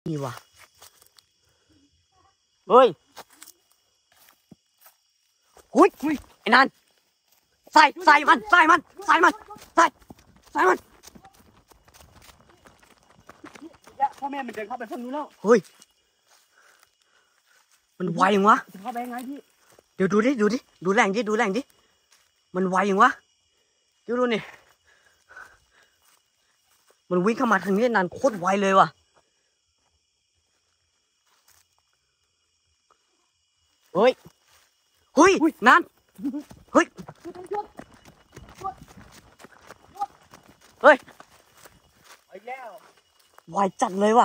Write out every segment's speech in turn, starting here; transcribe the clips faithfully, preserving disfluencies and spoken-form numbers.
นี่วะเฮ้ยหุ้ยไอ้นั่นใส่ใส่มันใส่มันใส่มันใส่ใส่มันพ่อแม่มันเดินเข้าไปฝั่งนู้นแล้วเฮ้ยมันไวยังวะจะเข้าไปยังไงพี่เดี๋ยวดูดิดูดิดูแรงดิดูแรงดิมันไวยังวะเดี๋ยวดูนี่มันวิ่งเข้ามาทางนี้นานโคตรไวเลยว่ะเฮ้ยเฮ้ยนั่นเฮ้ยเฮ้ยไปแล้วไวจัดเลยว่ะ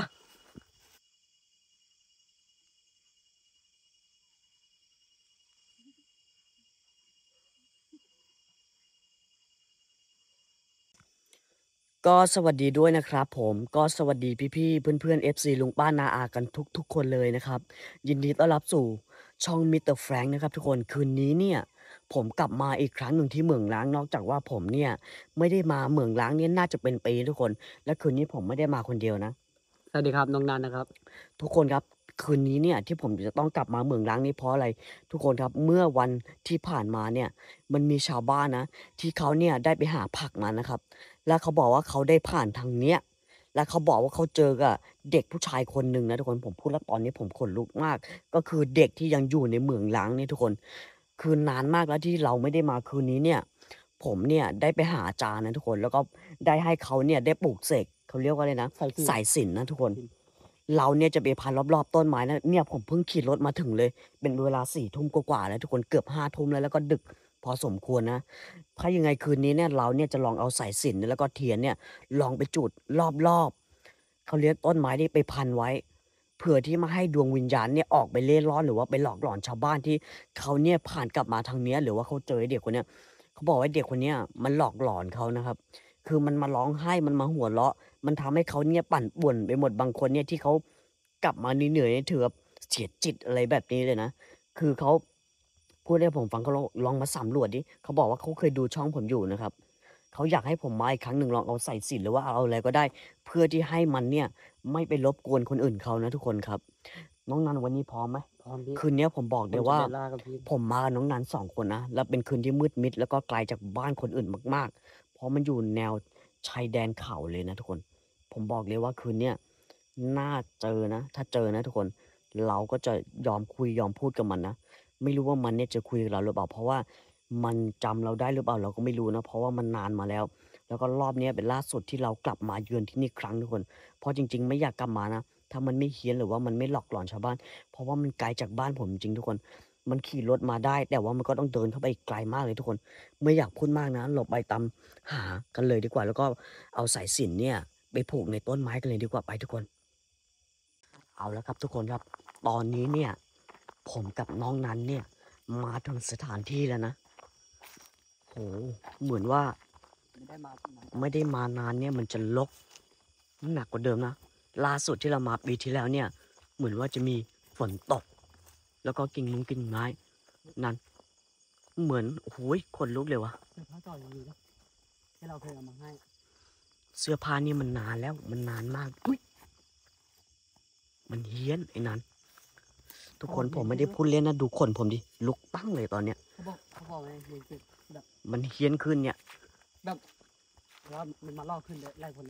ก็สวัสดีด้วยนะครับผมก็สวัสดีพี่ๆเพื่อนๆ เอฟ ซี ลุงป้านาอากันทุกๆคนเลยนะครับยินดีต้อนรับสู่ช่องมิสเตอร์แฟรงค์นะครับทุกคนคืนนี้เนี่ยผมกลับมาอีกครั้งหนึ่งที่เหมืองล้างนอกจากว่าผมเนี่ยไม่ได้มาเหมืองล้างเนี่ยน่าจะเป็นปีทุกคนและคืนนี้ผมไม่ได้มาคนเดียวนะสวัสดีครับน้องนันนะครับทุกคนครับคืนนี้เนี่ยที่ผมจะต้องกลับมาเหมืองล้างนี่เพราะอะไรทุกคนครับเมื่อวันที่ผ่านมาเนี่ยมันมีชาวบ้านนะที่เขาเนี่ยได้ไปหาผักมานะครับแล้วเขาบอกว่าเขาได้ผ่านทางเนี้ยแล้วเขาบอกว่าเขาเจอกับเด็กผู้ชายคนหนึ่งนะทุกคนผมพูดแล้วตอนนี้ผมขนลุกมากก็คือเด็กที่ยังอยู่ในเหมืองล้างเนี่ยทุกคนคือนานมากแล้วที่เราไม่ได้มาคืนนี้เนี่ยผมเนี่ยได้ไปหาอาจารย์นะทุกคนแล้วก็ได้ให้เขาเนี่ยได้ปลูกเสกเขาเรียกว่าอะไรนะสายสิญจน์นะทุกคนเราเนี่ยจะไปพันรอบๆต้นไม้นะเนี่ยผมเพิ่งขี่รถมาถึงเลยเป็นเวลาสี่ทุ่มกว่าๆแล้วทุกคนเกือบห้าทุ่มแล้วแล้วก็ดึกพอสมควรนะถ้ายังไงคืนนี้เนี่ยเราเนี่ยจะลองเอาสายสิญจน์แล้วก็เทียนเนี่ยลองไปจุดรอบๆเขาเรียกต้นไม้นี่ไปพันไว้เผื่อที่มาให้ดวงวิญญาณเนี่ยออกไปเล่ร่อนหรือว่าไปหลอกหลอนชาวบ้านที่เขาเนี่ยผ่านกลับมาทางเนี้ยหรือว่าเขาเจอเด็กคนเนี้ยเขาบอกว่าเด็กคนเนี้ยมันหลอกหลอนเขานะครับคือมันมาร้องไห้มันมาหัวเราะมันทำให้เขาเนี่ยปั่นป่วนไปหมดบางคนเนี่ยที่เขากลับมาเหนื่อยๆถือว่าเสียจิตอะไรแบบนี้เลยนะคือเขาพูดให้ผมฟังเขาลองลองมาสำรวจดิเขาบอกว่าเขาเคยดูช่องผมอยู่นะครับเขาอยากให้ผมมาอีกครั้งหนึ่งลองเอาใส่สิญจน์หรือว่าเอาอะไรก็ได้เพื่อที่ให้มันเนี่ยไม่ไปรบกวนคนอื่นเขานะทุกคนครับน้องนันวันนี้พร้อมไหมพร้อมพี่คืนนี้ผมบอกเลยว่าผมผมมากับน้องนันสองคนนะแล้วเป็นคืนที่มืดมิดแล้วก็ไกลจากบ้านคนอื่นมากๆเพราะมันอยู่แนวชายแดนเขาเลยนะทุกคนผมบอกเลยว่าคืนเนี้ยน่าเจอนะถ้าเจอนะทุกคนเราก็จะยอมคุยยอมพูดกับมันนะไม่รู้ว่ามันเนี่ยจะคุยกับเราหรือเปล่าเพราะว่ามันจำเราได้หรือเปล่าเราก็ไม่รู้นะเพราะว่ามันนานมาแล้วแล้วก็รอบนี้เป็นล่าสุดที่เรากลับมาเยือนที่นี่ครั้งทุกคนเพราะจริงๆไม่อยากกลับมานะถ้ามันไม่เฮี้ยนหรือว่ามันไม่หลอกหลอนชาวบ้านเพราะว่ามันไกลจากบ้านผมจริงทุกคนมันขี่รถมาได้แต่ว่ามันก็ต้องเดินเข้าไปไกลมากเลยทุกคนไม่อยากพูดมากนะหลบไปตามหากันเลยดีกว่าแล้วก็เอาสายสิญจน์เนี่ยไปผูกในต้นไม้กันเลยดีกว่าไปทุกคนเอาแล้วครับทุกคนครับตอนนี้เนี่ยผมกับน้องนั้นเนี่ยมาถึงสถานที่แล้วนะโหเหมือนว่าไม่ได้มาไม่ได้มานานเนี่ยมันจะรกหนักกว่าเดิมนะล่าสุดที่เรามาปีที่แล้วเนี่ยเหมือนว่าจะมีฝนตกแล้วก็กิ่งมุงกิ่งไม้นั้นเหมือนโอ้ยขนลุกเลยวะเสื้อผ้าต่อยังอยู่นะที่เราเคยเอามาให้เสื้อผ้านี่มันนานแล้วมันนานมากอุ้ยมันเฮี้ยนไอ้นั้นทุกคนผมไม่ได้พูดเล่นนะดูขนผมดิลุกตั้งเลยตอนเนี้ยเขาบอกเขาบอกไงรู้สึกแบบมันเฮี้ยนขึ้นเนี่ยแบบว่ามันมาล่อขึ้นเลยไล่คนเลย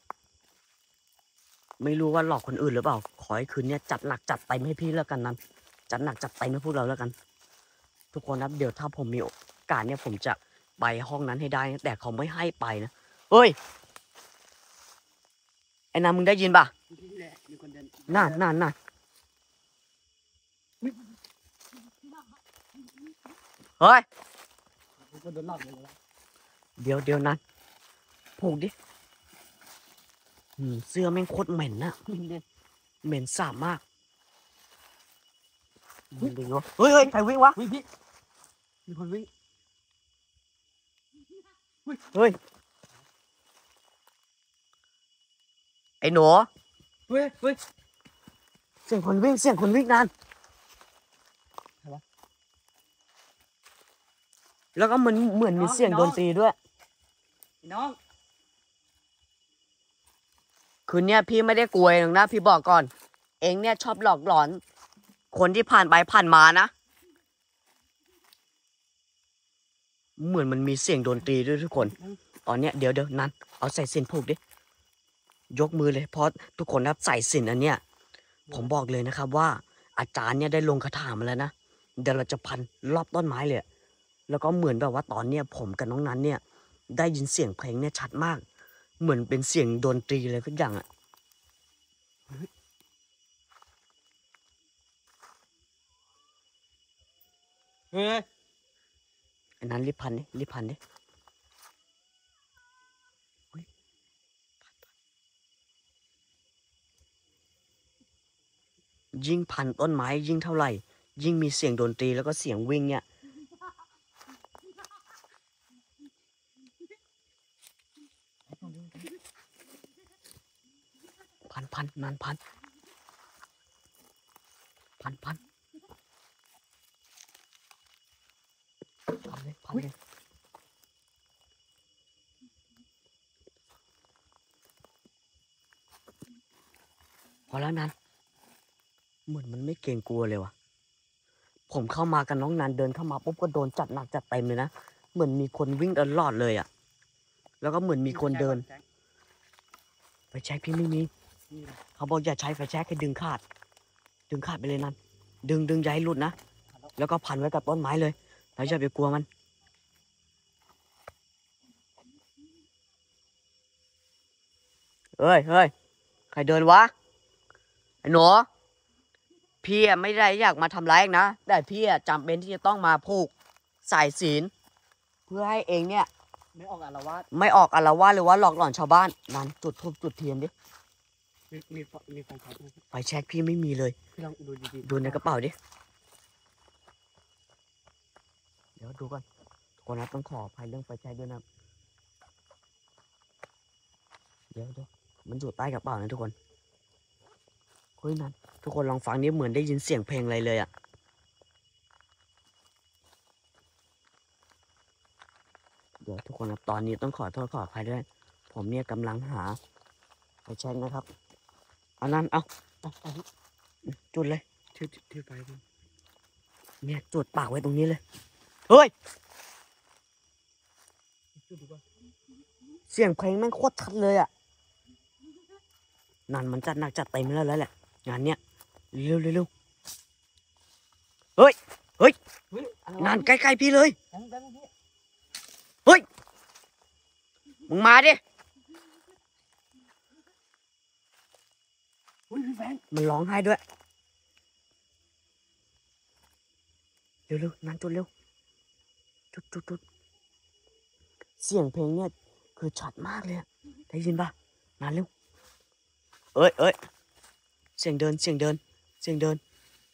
ไม่รู้ว่าหลอกคนอื่นหรือเปล่าขอให้คืนเนี้ยจัดหนักจัดเต็มให้พี่แล้วกันนั้นจัดหนักจัดเต็มให้พวกเราแล้วกันทุกคนนะเดี๋ยวถ้าผมมีโอกาสเนี่ยผมจะไปห้องนั้นให้ได้นะแต่เขาไม่ให้ไปนะเฮ้ยไอ้นามึงได้ยินป่ะนี่แหละมีคนเดินน่าน่าน่าเฮ้ยมีคนโดนหลอกเลยแล้วเดี๋ยวเดี๋ยวนะผูกดิอืมเสื้อแม่งโคตรเหม็นนะเหม็นสาบมากเฮ้ยเฮ้ยใครวิ่งวะวิ่งพี่มีคนวิ่งเฮ้ยไอ้หนูเฮ้ยเฮ้ยเสียงคนวิ่งเสียงคนวิ่งนานแล้วก็เหมือนเหมือนมีเสียงดนตรีด้วยน้องคืนเนี้ยพี่ไม่ได้กลัวเองนะพี่บอกก่อน เองเนี่ยชอบหลอกหลอน คนที่ผ่านไปผ่านมานะ เหมือนมันมีเสียงดนตรีด้วยทุกคน ตอนเนี้ยเดี๋ยวเดี๋ยวนั้นเอาใส่สิญจน์ผูกดิ ยกมือเลยเพราะทุกคนครับใส่สิญจน์อันเนี้ยผมบอกเลยนะครับว่าอาจารย์เนี่ยได้ลงคาถามาแล้วนะเดี๋ยวเราจะพันรอบต้นไม้เลยแล้วก็เหมือนแบบว่าตอนเนี้ยผมกับน้องนั้นเนี่ยได้ยินเสียงเพลงเนี่ยชัดมาก เหมือนเป็นเสียงดนตรีเลยทุกอย่างอ่ะเฮ้ยอันนั้นรีบพันดิรีบพันดิยิ่งพันต้นไม้ยิ่งเท่าไหร่ยิ่งมีเสียงดนตรีแล้วก็เสียงวิ่งเนี่ยพันพันนานพันพันพันพันเลยพันเลยพอแล้วนั้นเหมือนมันไม่เกรงกลัวเลยว่ะผมเข้ามากับน้องนันเดินเข้ามาปุ๊บก็โดนจัดหนักจัดเต็มเลยนะเหมือนมีคนวิ่งตลอดเลยอ่ะแล้วก็เหมือนมีคนเดินไฟแช็กพี่ไม่มีเขาบอกอย่าใช้ไฟแช็กให้ดึงขาดดึงขาดไปเลยนั่นดึงดึงอย่าให้หลุดนะแล้วก็พันไว้กับต้นไม้เลยแล้วอย่าไปกลัวมันเฮ้ยเฮ้ยใครเดินวะไอ้หนูพี่อะไม่ได้อยากมาทำร้ายเองนะแต่พี่อะจำเป็นที่จะต้องมาผูกสายศีลเพื่อให้เองเนี่ยไม่ออกอาละวาดไม่ออกอาละวาดหรือว่าหลอกหลอนชาวบ้านนั่นจุดธูปจุดเทียนดิมีมีไฟมีไฟช็อตไหมไฟแช็กพี่ไม่มีเลยพี่ลองดูดีๆดูในกระเป๋าดิเดี๋ยวดูก่อนทุกคนนะต้องขออภัยเรื่องไฟแช็กด้วยนะเดี๋ยวเดี๋ยวมันอยู่ใต้กระเป๋านะทุกคนเฮ้ยนั่นทุกคนลองฟังนี่เหมือนได้ยินเสียงเพลงอะไรเลยอะเดี๋ยวทุกคนนะตอนนี้ต้องขอโทษขออภัยด้วยผมเนี่ยกำลังหาไฟแช็กนะครับเอานั่นเอาเอาเอาจุดเลยถือถือไฟดิเนี่ยจุดปากไว้ตรงนี้เลยเฮ้ยจุดดูก่อนเสียงเพลงแม่งโคตรชัดเลยอะนั่นมันจัดหนักจัดเต็มแล้วแล้วแหละงานเนี้ยเร็วเร็วเร็วเฮ้ยเฮ้ยเฮ้ยอะไรนั่วะนใกล้ๆพี่เลยแบงค์แบงค์พี่เฮ้ยมึงมาดิเฮ้ยพี่แบงค์มันร้องไห้ด้วยเร็วเร็วนั่นจุดเร็วจุดจุดจุดเสียงเพลงเนี่ยคือชัดมากเลยอะได้ยินปะนั่นเร็วเอ้ยเอ้ยเสียงเดินเสียงเดินเสียงเดิน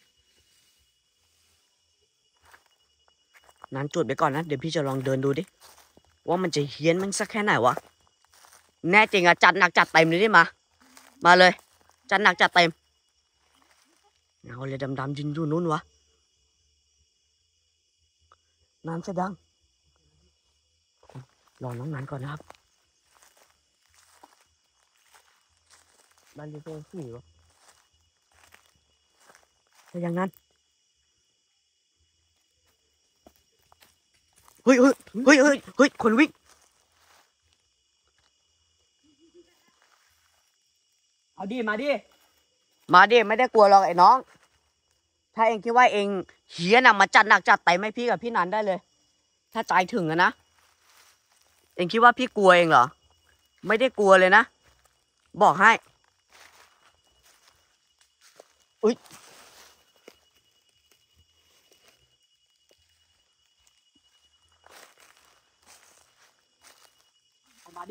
นั้นจุดไปก่อนนะเดี๋ยวพี่จะลองเดินดูดิว่ามันจะเฮี้ยนมันสักแค่ไหนวะแน่จริงอะจัดหนักจัดเต็มเลยดิมามาเลยจัดหนักจัดเต็มเอาเลยดำๆยืนอยู่นู้นวะน้ำจะดังรอน้องนั้นก่อนนะครับบ้านเรียกว่าสี่วะถ้าอย่างนั้นเฮ้ยเฮ้ยเฮ้ยเฮ้ยเฮ้ยคนวิ่งเอาดิมาดิมาดิไม่ได้กลัวหรอกไอ้น้อง ถ้าเองคิดว่าเองเฮี้ยนอะมาจัดหนักจัดเต็มให้พี่กับพี่นันได้เลย ถ้าใจถึงอะนะ เองคิดว่าพี่กลัวเองเหรอ ไม่ได้กลัวเลยนะ บอกให้อุ้ยเอามาดิ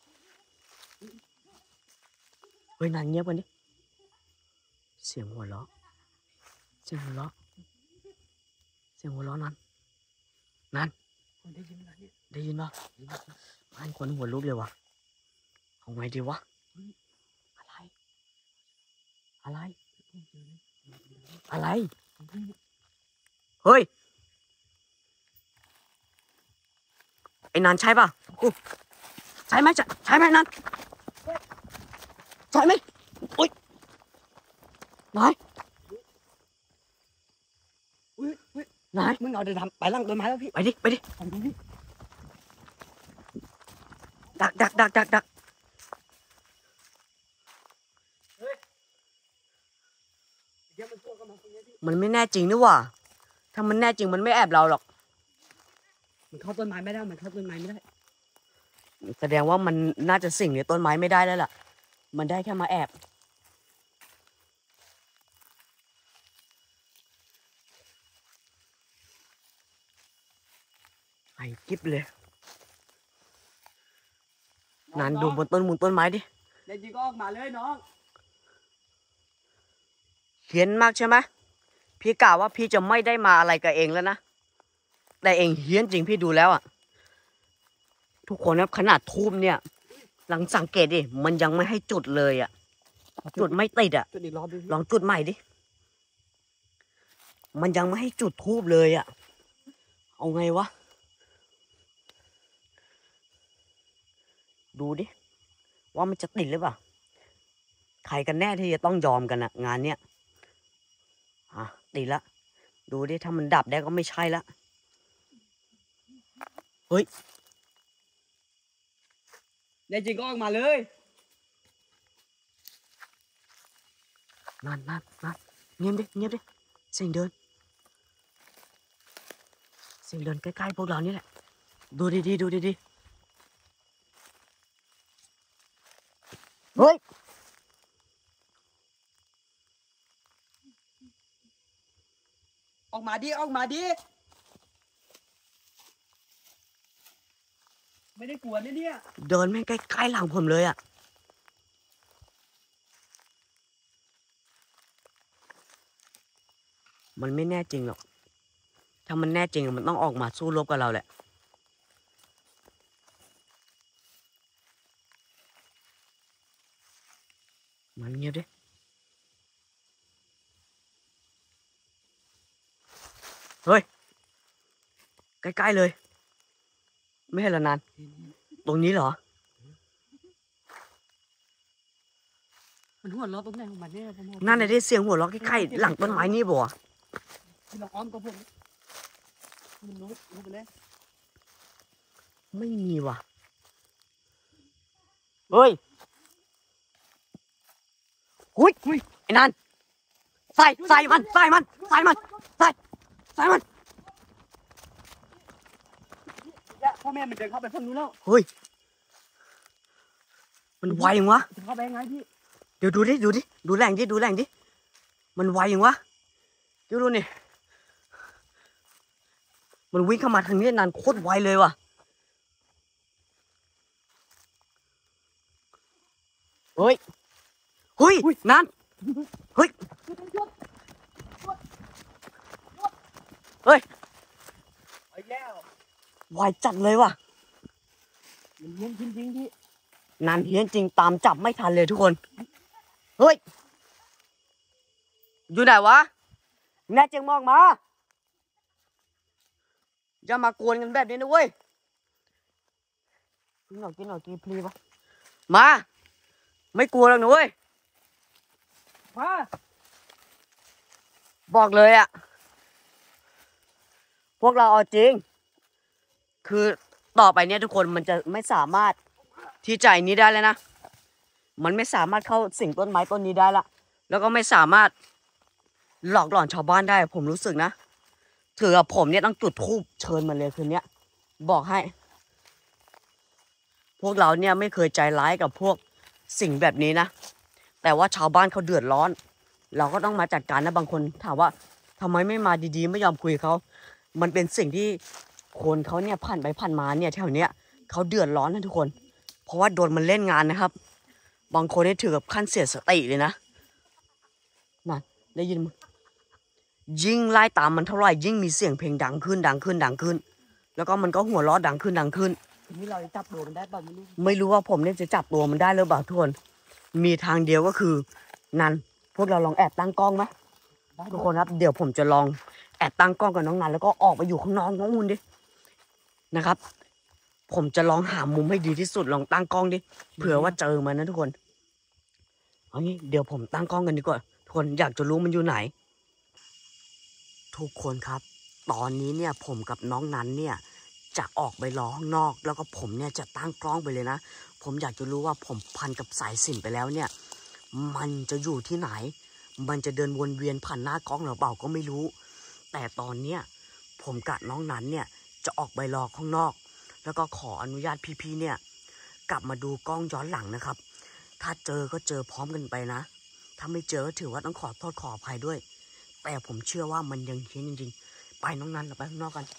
เฮ้ยนันเงียบกันดิ เสียงหัวเราะ เสียงหัวเราะ เสียงหัวเราะนันนันได้ยินไหมเนี่ยได้ยินปะให้คนหัวลุกเลยวะเอาไงดีวะ อะไร อะไร อะไร เฮ้ย ไอ้นันใช่ป่ะกูใช่ไหมใช่ใช่ไหมนันใช่ไหมอุ้ยไหนอุ้ยอุ้ยไหนมึงเอาเดินทำไปล่างต้นไม้แล้วพี่ไปดิไปดิผมดูพี่ดักดักดักดักดักเดี๋ยวมันตัวกันมาตรงนี้พี่มันไม่แน่จริงนี่หว่าถ้ามันแน่จริงมันไม่แอบเราหรอกมันเข้าต้นไม้ไม่ได้มันเข้าต้นไม้ไม่ได้แสดงว่ามันน่าจะสิงในต้นไม้ไม่ได้แล้วล่ะมันได้แค่มาแอบไอ้กิ๊บเลยนานดูบนต้นมูลต้นไม้ดิเดี๋ยวจีก็ออกมาเลยน้องเฮี้ยนมากใช่ไหมพี่กล่าวว่าพี่จะไม่ได้มาอะไรกับเองแล้วนะแต่เองเฮี้ยนจริงพี่ดูแล้วอ่ะทุกคนครับขนาดทูบเนี่ยหลังสังเกตดิมันยังไม่ให้จุดเลยอ่ะจุดไม่ติดอ่ะจุดอีกรอบดิพี่ลองจุดใหม่ดิมันยังไม่ให้จุดทูบเลยอ่ะเอาไงวะดูดิว่ามันจะติดหรือเปล่าใครกันแน่ที่จะต้องยอมกันอะงานเนี้ยอ่ะติดละดูดิถ้ามันดับได้ก็ไม่ใช่ละเฮ้ยเดี๋ยวจีก็ออกมาเลยนั่นนั่นนั่นเงียบดิเงียบดิเสียงเดินเสียงเดินใกล้ๆพวกเรานี่แหละดูดีๆดูดีๆเฮ้ยออกมาดิออกมาดิไม่ได้กลัวนะเนี่ยเดินแม่งใกล้ๆหลังผมเลยอะมันไม่แน่จริงหรอกถ้ามันแน่จริงอะมันต้องออกมาสู้รบกับเราแหละมันเงียบดิเฮ้ยใกล้ๆเลยไม่เห็นละนานตรงนี้เหรอมันหัวเราะตรงไหนของมันเนี่ยผมบอกนั่นเลยได้เสียงหัวเราะใกล้ๆหลังต้นไม้นี่บ่พี่ลองอ้อมตัวผมมันรู้รู้ไปเลยไม่มีว่ะเฮ้ยหุยหุยไอ้นั่นใส่ใส่มันใส่มันใส่มันใส่ใส่มันเนี่ยพ่อแม่มันเดินเข้าไปฝั่งนู้นแล้วเฮ้ยมันไวยังวะจะเข้าไปยังไงพี่เดี๋ยวดูดิดูดิดูแรงดิดูแรงดิมันไวยังวะเดี๋ยวดูนี่มันวิ่งเข้ามาทางนี้นานโคตรไวเลยว่ะเฮ้ยเฮ้ยนั่นเฮ้ยเฮ้ยไอ้แล้วไวจัดเลยว่ะมันเยี่ยมจริงๆพี่นานเฮี้ยนจริงตามจับไม่ทันเลยทุกคนเฮ้ยอยู่ไหนวะแน่จริงมองมาอย่ามากวนกันแบบนี้นะเว้ยกินหน่อยกินหน่อยกินพลีปะมาไม่กลัวหรอกนะเว้ยมาบอกเลยอะพวกเราเอาจริง คือต่อไปเนี่ยทุกคนมันจะไม่สามารถที่จะอันนี้ได้เลยนะ มันไม่สามารถเข้าสิ่งต้นไม้ต้นนี้ได้ละ แล้วก็ไม่สามารถหลอกหลอนชาวบ้านได้ ผมรู้สึกนะถือกับผมเนี่ยต้องจุดธูปเชิญมันเลยคืนนี้บอกให้ พวกเราเนี่ยไม่เคยใจร้ายกับพวกสิ่งแบบนี้นะ แต่ว่าชาวบ้านเขาเดือดร้อน เราก็ต้องมาจัดการนะบางคนถามว่าทำไมไม่มาดีๆไม่ยอมคุยเขามันเป็นสิ่งที่คนเขาเนี่ยผ่านไปผ่านมาเนี่ยแถวเนี้ยเขาเดือดร้อนนะทุกคน เพราะว่าโดนมันเล่นงานนะครับ บางคนเนี่ยถือกับขั้นเสียสติเลยนะนั่นได้ยินมั้ยยิ่งไล่ตามมันเท่าไหร่ยิ่งมีเสียงเพลงดังขึ้นดังขึ้นดังขึ้น แล้วก็มันก็หัวเราะดังขึ้นดังขึ้นทีนี้เราจะจับโดนมันได้เปล่าไม่รู้ไม่รู้ว่าผมเนี่ยจะจับตัวมันได้หรือเปล่าทุกคน มีทางเดียวก็คือนันพวกเราลองแอบตั้งกล้องไหมได้ทุกคนครับเดี๋ยวผมจะลองแอบตั้งกล้องกับน้องนันแล้วก็ออกไปอยู่ข้างนอกน้องอุ่นดินะครับ ผมจะลองหามุมให้ดีที่สุดลองตั้งกล้องดิเผื่อว่าเจอมันนะทุกคนเอางี้เดี๋ยวผมตั้งกล้องกันดีกว่าทุกคนอยากจะรู้มันอยู่ไหนทุกคนครับตอนนี้เนี่ยผมกับน้องนั้นเนี่ยจะออกไปรอข้างนอกแล้วก็ผมเนี่ยจะตั้งกล้องไปเลยนะผมอยากจะรู้ว่าผมพันกับสายสิญจน์ไปแล้วเนี่ยมันจะอยู่ที่ไหนมันจะเดินวนเวียนผ่านหน้ากล้องหรือเปล่าก็ไม่รู้แต่ตอนเนี้ยผมกับน้องนั้นเนี่ยจะออกไปรอข้างนอกแล้วก็ขออนุญาตพี่ๆเนี่ยกลับมาดูกล้องย้อนหลังนะครับถ้าเจอก็เจอพร้อมกันไปนะถ้าไม่เจอก็ถือว่าต้องขอโทษขออภัยด้วยแต่ผมเชื่อว่ามันยังเฮี้ยนจริงๆไปน้องนั้นเราไปข้างนอกกัน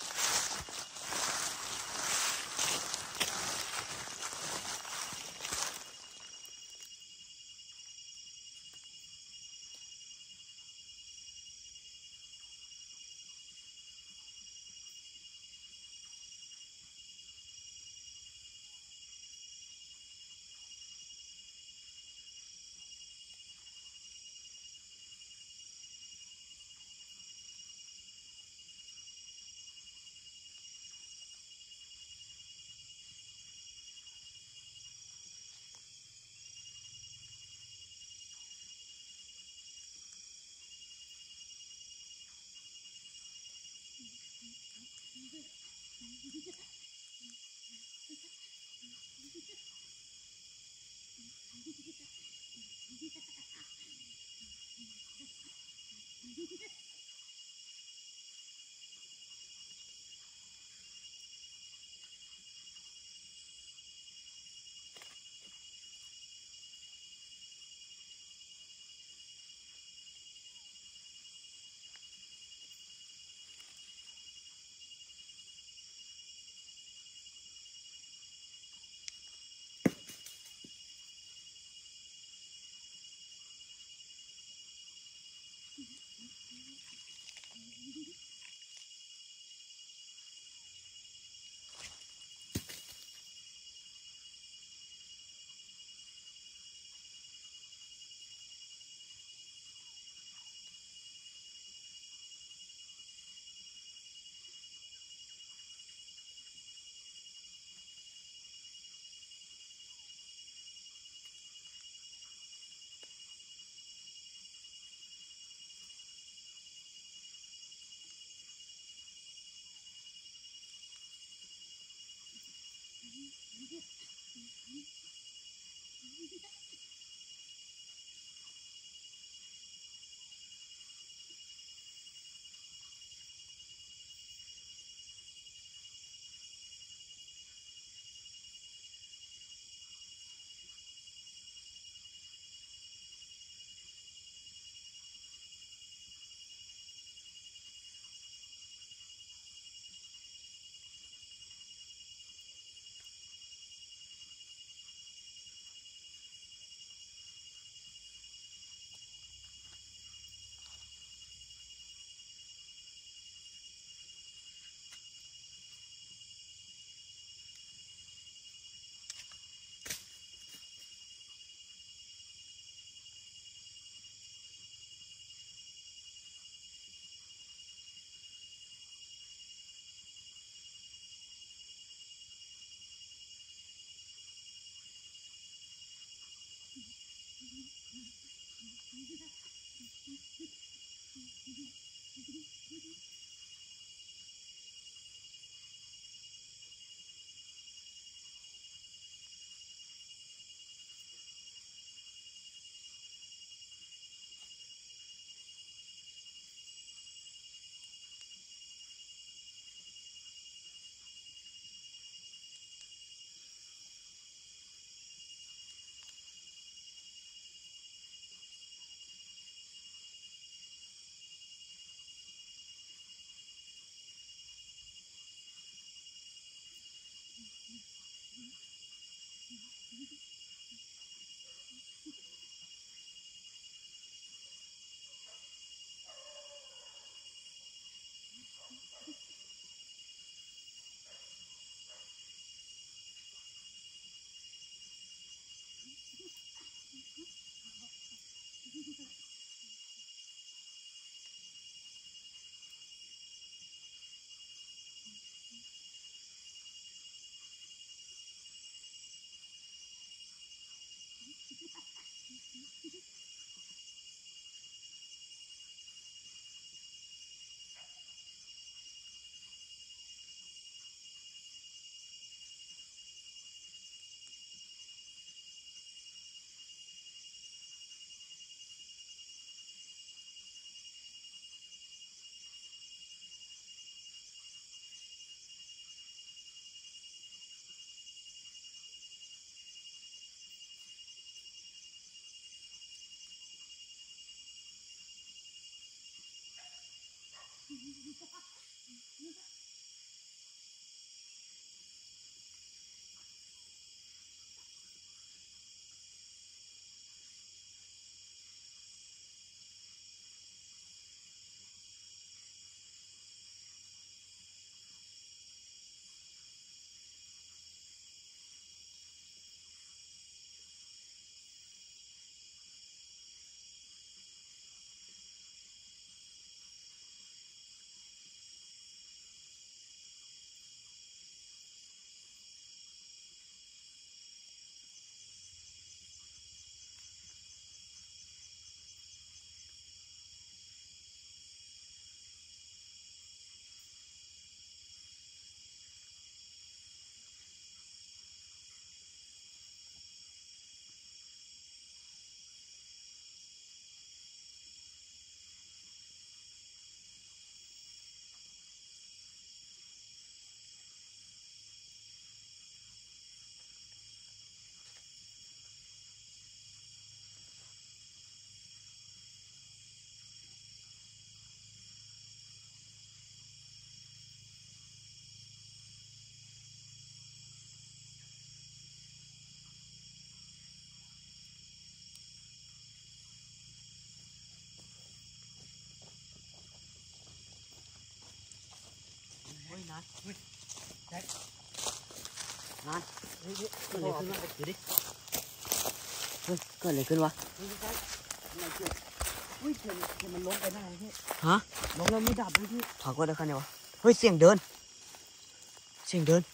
เฮ้ยนัดเฮ้ยแจ็คนัดเฮ้ยเฮ้ยเกิดอะไรขึ้นวะดูดิเฮ้ยเกิดอะไรขึ้นวะเฮ้ยแจ็คอะไรเกิดเฮ้ยเทียนเทียนมันล้มไปหน้าพี่ฮะล้มแล้วไม่ดับเลยพี่ถอดก็ได้แค่นี้วะเฮ้ยเสียงเดินเสียงเดิน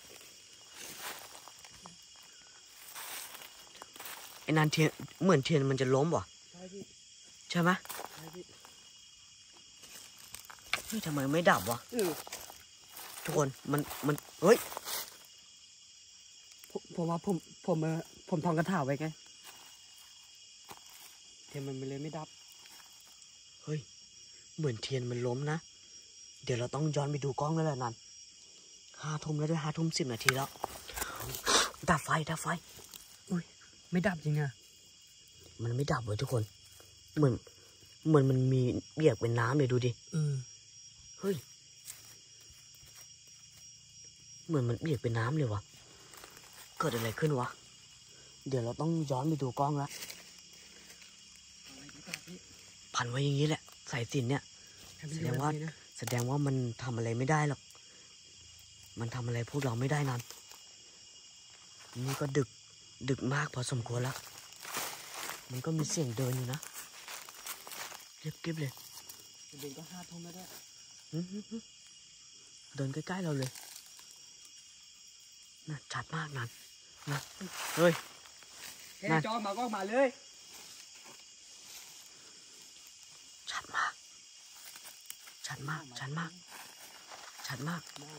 ไอ้นันเทียนเหมือนเทียนมันจะล้มว่ะใช่พี่ใช่ไหมใช่พี่เฮ้ยทำไมไม่ดับวะเออทุกคนมันมันเฮ้ยผมผมว่าผมผมเออผมท่องคาถาไว้ไงเทียนมันเลยไม่ดับเฮ้ยเหมือนเทียนมันล้มนะเดี๋ยวเราต้องย้อนไปดูกล้องแล้วแหละนันห้าทุ่มแล้วด้วยห้าทุ่มสิบนาทีแล้วดับไฟดับไฟไม่ดับจริงอะมันไม่ดับเลยทุกคน เหมือนเหมือนมันมีเบียกเป็นน้ำเลยดูดิอืมเฮ้ย เหมือนมันเบียกเป็นน้ำเลยวะเกิดอะไรขึ้นวะ เดี๋ยวเราต้องย้อนไปดูกล้องแล้วพันไว้อย่างนี้แหละสายสิญจน์เนี่ย แสดงว่า แสดงว่ามันทำอะไรไม่ได้หรอก มันทำอะไรพวกเราไม่ได้นั้นนี่ก็ดึก ดึกมากพอสมควรแล้ว มันก็มีเสียงเดินอยู่นะเรียบกริบเลยเด็กก็ห้าทุ่มแล้วด้วยอื้อหือหือเดินใกล้ๆเราเลยน่ะชัดมากนั่นนะเฮ้ยแกจอมาก็มาเลยชัดมาก ชัดมาก ชัดมาก ชัดมาก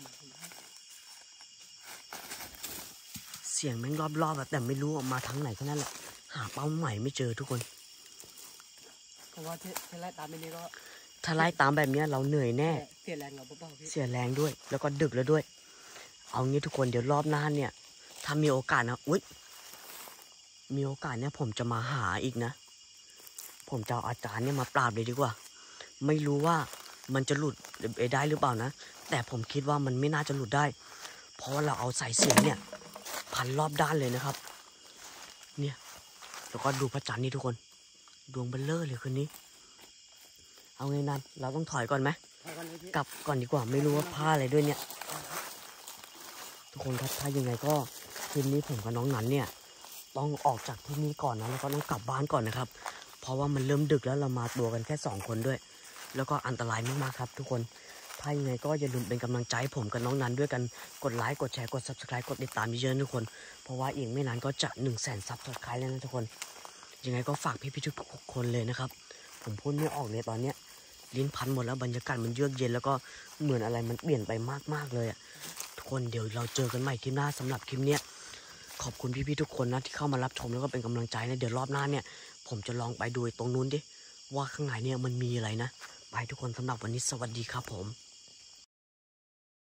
เสียงแม่งรอบๆอะแต่ไม่รู้ออกมาทางไหนแค่นั้นแหละ หาเป้าหมายไม่เจอทุกคนเพราะว่าเทเทไล่ตามไปนี้ก็ถ้าไล่ตามแบบเนี้ยเราเหนื่อยแน่เสียแรงเราเปล่าๆพี่เสียแรงด้วย แล้วก็ดึกแล้วด้วย เอางี้ทุกคนเดี๋ยวรอบหน้าเนี่ย ถ้ามีโอกาสนะอุ๊ยมีโอกาสเนี่ยผมจะมาหาอีกนะ ผมจะเอาอาจารย์เนี่ยมาปราบเลยดีกว่า ไม่รู้ว่ามันจะหลุดไปได้หรือเปล่านะ แต่ผมคิดว่ามันไม่น่าจะหลุดได้ เพราะว่าเราเอาสายสิญจน์เนี่ย พันรอบด้านเลยนะครับ เนี่ย แล้วก็ดูพระจันทร์นี่ทุกคน ดวงเบลเลอร์เลยคืนนี้ เอาไงนันเราต้องถอยก่อนไหมไปกันเลยพี่กลับก่อนดีกว่าไม่รู้ว่าผ้าอะไรด้วยเนี่ย ทุกคนครับถ้ายังไงก็คืนนี้ผมกับน้องนันเนี่ย ต้องออกจากที่นี่ก่อนนะแล้วก็ต้องกลับบ้านก่อนนะครับ เพราะว่ามันเริ่มดึกแล้วเรามาตัวกันแค่สองคนด้วย แล้วก็อันตรายมากๆครับทุกคนถ้ายังไงก็อย่าลืมเป็นกำลังใจให้ผมกับน้องนันด้วยกันกดไลค์กดแชร์กด ซับสไครบ์ กดติดตามเยอะๆทุกคนเพราะว่าอีกไม่นานก็จะหนึ่งแสนซับสไครบ์แล้วนะทุกคนยังไงก็ฝากพี่ๆทุกคนเลยนะครับผมพูดไม่ออกเลยตอนเนี้ยลิ้นพันหมดแล้วบรรยากาศมันเยือกเย็นแล้วก็เหมือนอะไรมันเปลี่ยนไปมากๆเลยอ่ะทุกคนเดี๋ยวเราเจอกันใหม่คลิปหน้าสำหรับคลิปเนี้ยขอบคุณพี่ๆทุกคนนะที่เข้ามารับชมแล้วก็เป็นกำลังใจนะเดี๋ยวรอบหน้าเนี่ยผมจะลองไปดูตรงนู้นดิว่าข้างในเนี่ยมันมีอะไรนะไปทุกคนสำหรับวันนี้สวัสดีครับผม